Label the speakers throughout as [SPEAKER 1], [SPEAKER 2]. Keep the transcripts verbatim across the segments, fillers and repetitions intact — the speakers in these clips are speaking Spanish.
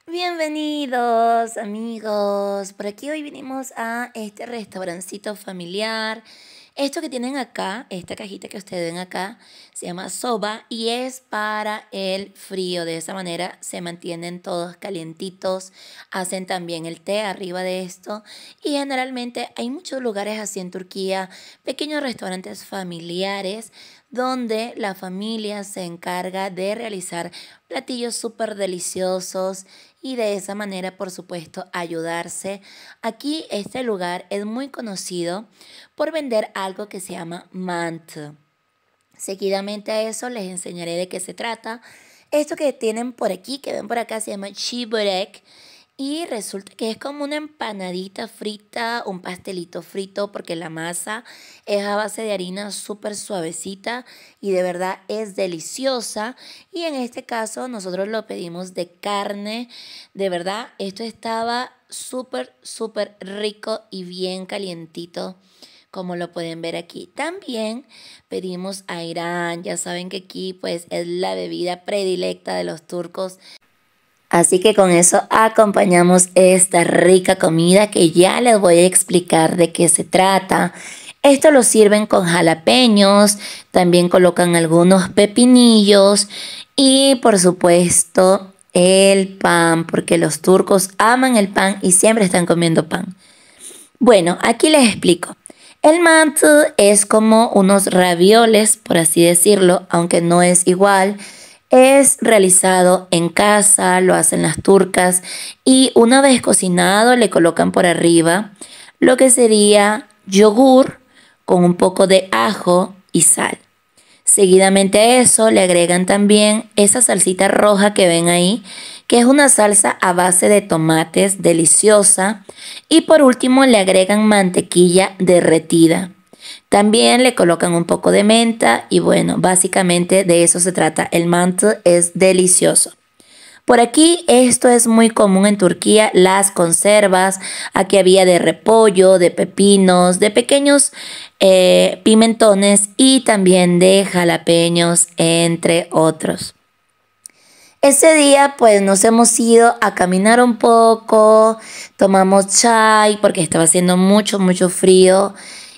[SPEAKER 1] Bienvenidos amigos, por aquí hoy vinimos a este restaurancito familiar. Esto que tienen acá, esta cajita que ustedes ven acá, se llama soba y es para el frío. De esa manera se mantienen todos calientitos, hacen también el té arriba de esto y generalmente hay muchos lugares así en Turquía, pequeños restaurantes familiares donde la familia se encarga de realizar platillos súper deliciosos y de esa manera, por supuesto, ayudarse. Aquí este lugar es muy conocido por vender algo que se llama mantı. Seguidamente a eso les enseñaré de qué se trata. Esto que tienen por aquí, que ven por acá, se llama çiğ y resulta que es como una empanadita frita, un pastelito frito, porque la masa es a base de harina súper suavecita y de verdad es deliciosa. Y en este caso nosotros lo pedimos de carne. De verdad, esto estaba súper, súper rico y bien calientito, como lo pueden ver aquí. También pedimos ayran. Ya saben que aquí pues es la bebida predilecta de los turcos. Así que con eso acompañamos esta rica comida que ya les voy a explicar de qué se trata. Esto lo sirven con jalapeños, también colocan algunos pepinillos y por supuesto el pan, porque los turcos aman el pan y siempre están comiendo pan. Bueno, aquí les explico. El mantı es como unos ravioles, por así decirlo, aunque no es igual. Es realizado en casa, lo hacen las turcas y una vez cocinado le colocan por arriba lo que sería yogur con un poco de ajo y sal. Seguidamente a eso le agregan también esa salsita roja que ven ahí, que es una salsa a base de tomates deliciosa. Y por último le agregan mantequilla derretida. También le colocan un poco de menta y bueno, básicamente de eso se trata. El mantı es delicioso. Por aquí esto es muy común en Turquía, las conservas. Aquí había de repollo, de pepinos, de pequeños eh, pimentones y también de jalapeños, entre otros. Ese día pues nos hemos ido a caminar un poco, tomamos chai porque estaba haciendo mucho, mucho frío.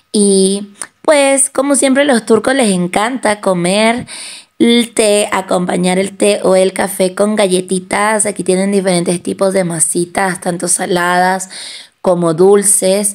[SPEAKER 1] Y pues como siempre a los turcos les encanta comer el té, acompañar el té o el café con galletitas. Aquí tienen diferentes tipos de masitas, tanto saladas como dulces.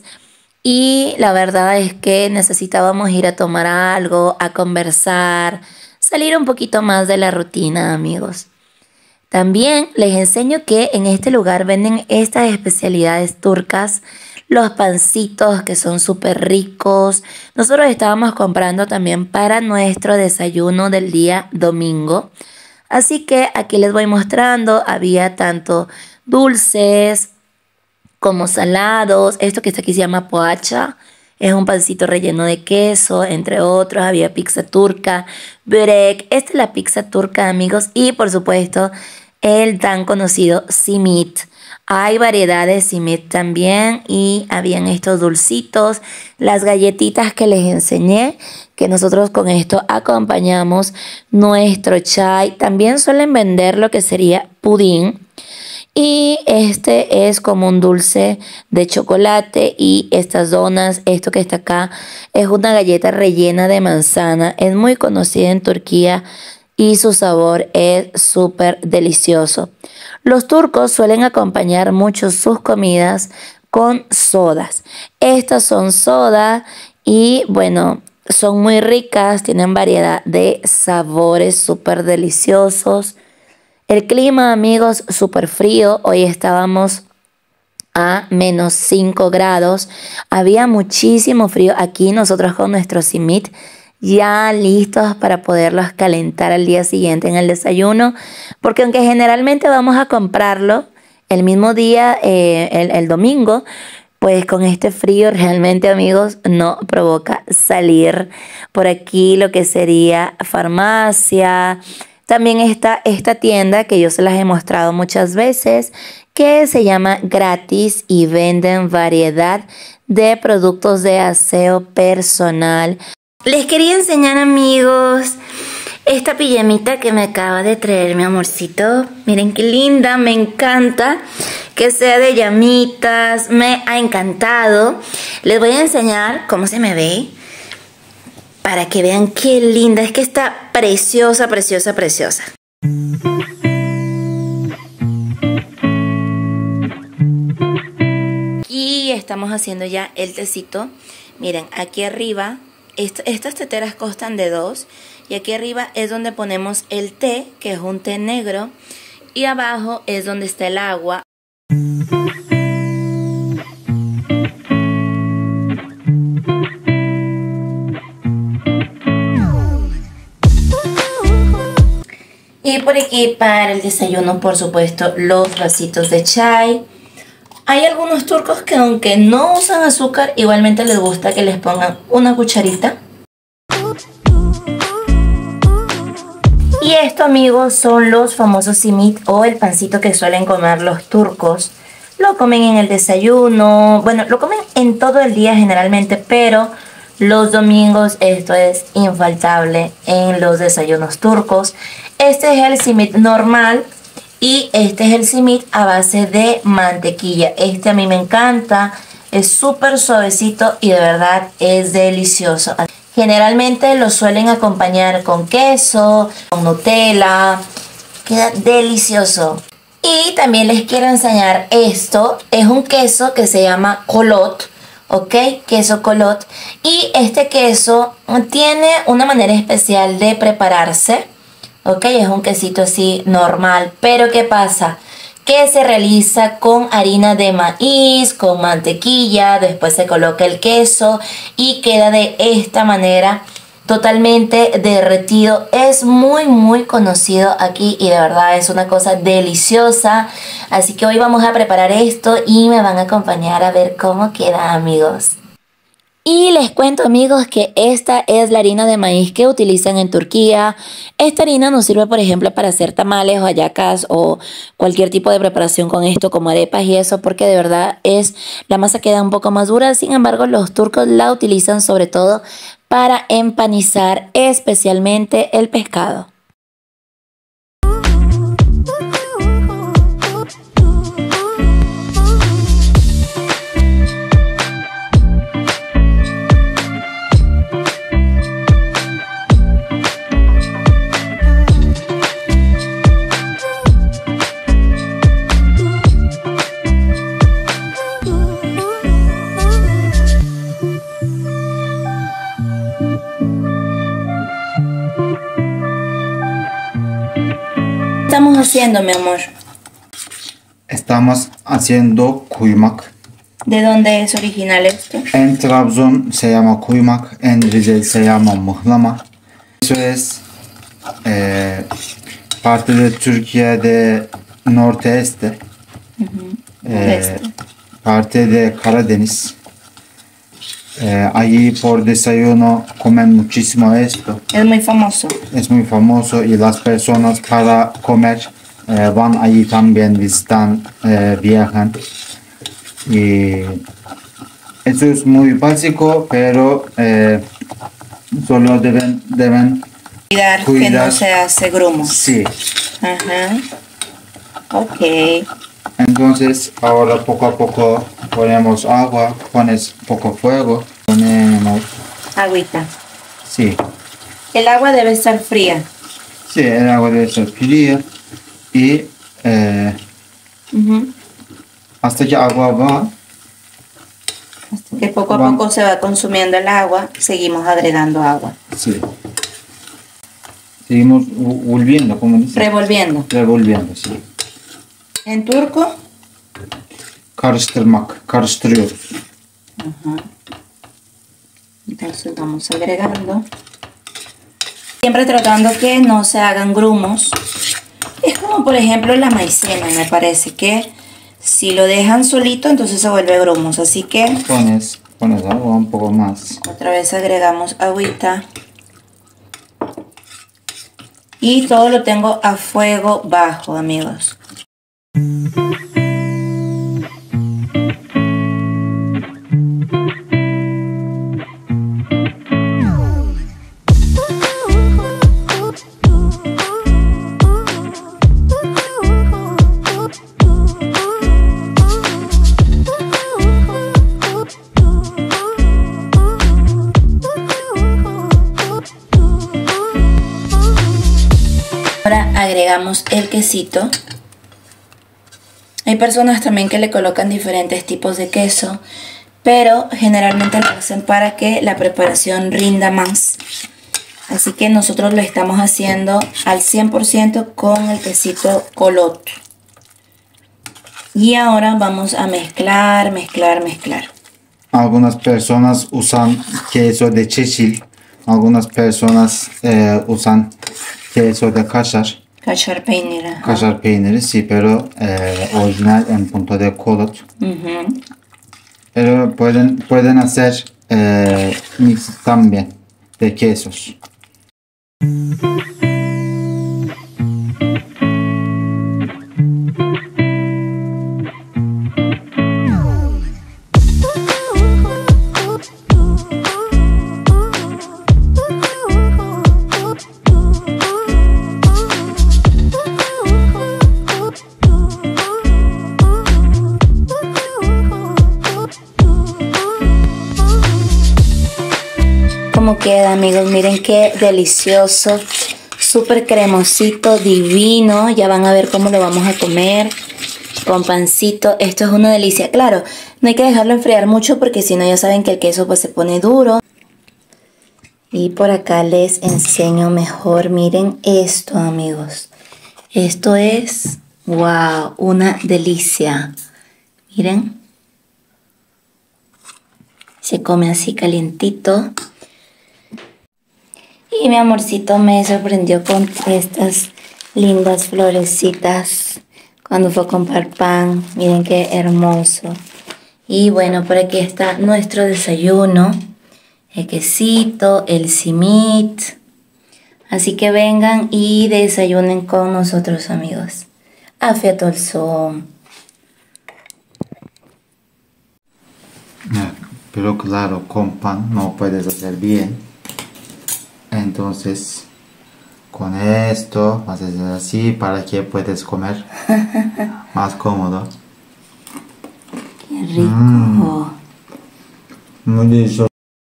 [SPEAKER 1] Y la verdad es que necesitábamos ir a tomar algo, a conversar, salir un poquito más de la rutina, amigos. También les enseño que en este lugar venden estas especialidades turcas, los pancitos que son súper ricos. Nosotros estábamos comprando también para nuestro desayuno del día domingo. Así que aquí les voy mostrando, había tanto dulces como salados. Esto que está aquí se llama poacha. Es un pancito relleno de queso, entre otros. Había pizza turca, börek. Esta es la pizza turca, amigos. Y por supuesto, el tan conocido simit. Hay variedad de simit también y habían estos dulcitos, las galletitas que les enseñé, que nosotros con esto acompañamos nuestro chai. También suelen vender lo que sería pudín. Y este es como un dulce de chocolate y estas donas, esto que está acá, es una galleta rellena de manzana. Es muy conocida en Turquía y su sabor es súper delicioso. Los turcos suelen acompañar mucho sus comidas con sodas. Estas son sodas y bueno, son muy ricas, tienen variedad de sabores súper deliciosos. El clima, amigos, súper frío. Hoy estábamos a menos cinco grados. Había muchísimo frío aquí. Nosotros con nuestro simit ya listos para poderlos calentar al día siguiente en el desayuno. Porque aunque generalmente vamos a comprarlo el mismo día, eh, el, el domingo, pues con este frío realmente, amigos, no provoca salir por aquí lo que sería farmacia. También está esta tienda que yo se las he mostrado muchas veces, que se llama Gratis y venden variedad de productos de aseo personal. Les quería enseñar, amigos, esta pijamita que me acaba de traer mi amorcito. Miren qué linda, me encanta que sea de llamitas, me ha encantado. Les voy a enseñar cómo se me ve para que vean qué linda. Es que está preciosa, preciosa, preciosa. Y estamos haciendo ya el tecito. Miren, aquí arriba, est estas teteras constan de dos. Y aquí arriba es donde ponemos el té, que es un té negro. Y abajo es donde está el agua. Y por aquí para el desayuno, por supuesto, los vasitos de chai. Hay algunos turcos que aunque no usan azúcar, igualmente les gusta que les pongan una cucharita. Y esto, amigos, son los famosos simit o el pancito que suelen comer los turcos. Lo comen en el desayuno, bueno, lo comen en todo el día generalmente, pero los domingos esto es infaltable en los desayunos turcos. Este es el simit normal. Y este es el simit a base de mantequilla. Este a mí me encanta. Es súper suavecito y de verdad es delicioso. Generalmente lo suelen acompañar con queso, con Nutella. Queda delicioso. Y también les quiero enseñar esto. Es un queso que se llama kolot. ¿Ok? Queso kolot. Y este queso tiene una manera especial de prepararse. Ok, es un quesito así normal, pero ¿qué pasa? Que se realiza con harina de maíz, con mantequilla, después se coloca el queso y queda de esta manera totalmente derretido. Es muy muy conocido aquí y de verdad es una cosa deliciosa. Así que hoy vamos a preparar esto y me van a acompañar a ver cómo queda, amigos. Y les cuento, amigos, que esta es la harina de maíz que utilizan en Turquía. Esta harina nos sirve, por ejemplo, para hacer tamales o hallacas o cualquier tipo de preparación con esto, como arepas y eso, porque de verdad es la masa queda un poco más dura. Sin embargo, los turcos la utilizan sobre todo para empanizar, especialmente el pescado. ¿Qué estamos haciendo, mi amor?
[SPEAKER 2] Estamos haciendo kuymak.
[SPEAKER 1] ¿De dónde es original esto?
[SPEAKER 2] En Trabzon se llama kuymak, en Rize se llama mıhlama. Eso es eh, parte de Türkiye de norte-este,
[SPEAKER 1] Uh -huh.
[SPEAKER 2] eh,
[SPEAKER 1] Este.
[SPEAKER 2] parte de Karadeniz. Eh, allí por desayuno comen muchísimo esto.
[SPEAKER 1] Es muy famoso.
[SPEAKER 2] Es muy famoso y las personas para comer eh, van allí también, visitan, eh, viajan. Y eso es muy básico, pero eh, solo deben, deben
[SPEAKER 1] Cuidar,
[SPEAKER 2] cuidar
[SPEAKER 1] que no se hace grumo.
[SPEAKER 2] Sí.
[SPEAKER 1] Ajá. Ok.
[SPEAKER 2] Entonces ahora poco a poco ponemos agua, pones poco fuego, ponemos...
[SPEAKER 1] Agüita.
[SPEAKER 2] Sí.
[SPEAKER 1] El agua debe estar fría.
[SPEAKER 2] Sí, el agua debe estar fría y eh,
[SPEAKER 1] Uh -huh.
[SPEAKER 2] hasta que agua va.
[SPEAKER 1] Hasta que poco a
[SPEAKER 2] va,
[SPEAKER 1] poco se va consumiendo el agua, seguimos agregando agua.
[SPEAKER 2] Sí. Seguimos volviendo, como dice.
[SPEAKER 1] Revolviendo.
[SPEAKER 2] Revolviendo, sí.
[SPEAKER 1] En turco.
[SPEAKER 2] Karıştırmak, karıştırıyoruz.
[SPEAKER 1] Ajá. Entonces vamos agregando. Siempre tratando que no se hagan grumos. Es como por ejemplo la maicena, me parece que si lo dejan solito entonces se vuelve grumos. Así que
[SPEAKER 2] Pones, pones agua un poco más.
[SPEAKER 1] otra vez agregamos agüita. Y todo lo tengo a fuego bajo, amigos. agregamos el quesito. Hay personas también que le colocan diferentes tipos de queso, pero generalmente lo hacen para que la preparación rinda más. Así que nosotros lo estamos haciendo al cien por ciento con el quesito Colot. Y ahora vamos a mezclar, mezclar, mezclar.
[SPEAKER 2] Algunas personas usan queso de çeçil. Algunas personas eh, usan queso de kaşar.
[SPEAKER 1] Kaşar peyniri. ajá.
[SPEAKER 2] Kaşar peyniri, sí, pero eh, original en punto de Colot.
[SPEAKER 1] Ujú.
[SPEAKER 2] Pero pueden, pueden hacer eh, mix también de quesos.
[SPEAKER 1] ¿Cómo queda, amigos? Miren qué delicioso, súper cremosito, divino. Ya van a ver cómo lo vamos a comer con pancito. Esto es una delicia. Claro, no hay que dejarlo enfriar mucho porque si no ya saben que el queso pues se pone duro. Y por acá les enseño mejor. Miren esto, amigos. Esto es, wow, una delicia. Miren. Se come así calientito. Y mi amorcito me sorprendió con estas lindas florecitas cuando fue a comprar pan. Miren qué hermoso. Y bueno, por aquí está nuestro desayuno. El quesito, el simit. Así que vengan y desayunen con nosotros, amigos. Afiyet olsun.
[SPEAKER 2] Pero claro, con pan no puedes hacer bien. Entonces, con esto vas a hacer así para que puedas comer más cómodo.
[SPEAKER 1] Qué rico.
[SPEAKER 2] Mm. Muy delicioso.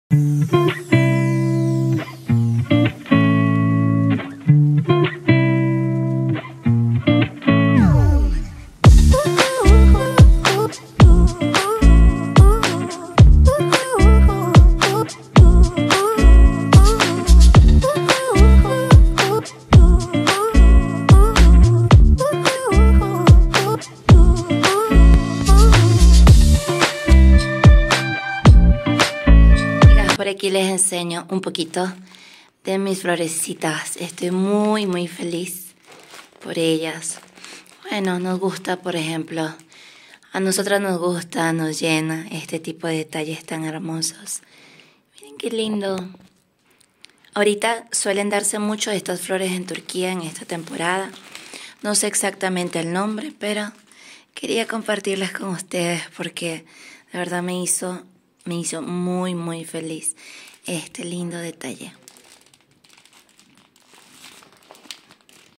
[SPEAKER 1] Por aquí les enseño un poquito de mis florecitas. Estoy muy muy feliz por ellas. Bueno, nos gusta, por ejemplo, a nosotras nos gusta, nos llena este tipo de detalles tan hermosos. Miren qué lindo. Ahorita suelen darse mucho estas flores en Turquía en esta temporada. No sé exactamente el nombre, pero quería compartirlas con ustedes porque de verdad me hizo... Me hizo muy muy feliz este lindo detalle.